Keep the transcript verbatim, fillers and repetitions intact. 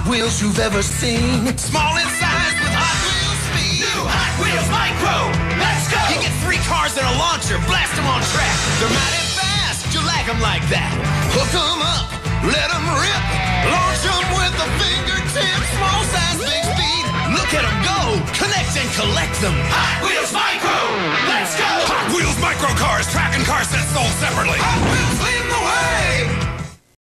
Wheels you've ever seen. Small in size with Hot Wheels speed. New Hot Wheels Micro. Let's go. You get three cars and a launcher. Blast them on track. They're mighty fast. You like them like that. Hook them up. Let them rip. Launch them with a fingertip. Small size, big speed. Look at them go. Connect and collect them. Hot Wheels Micro. Let's go. Hot Wheels Micro cars. Track and car sets sold separately. Hot Wheels leading the way.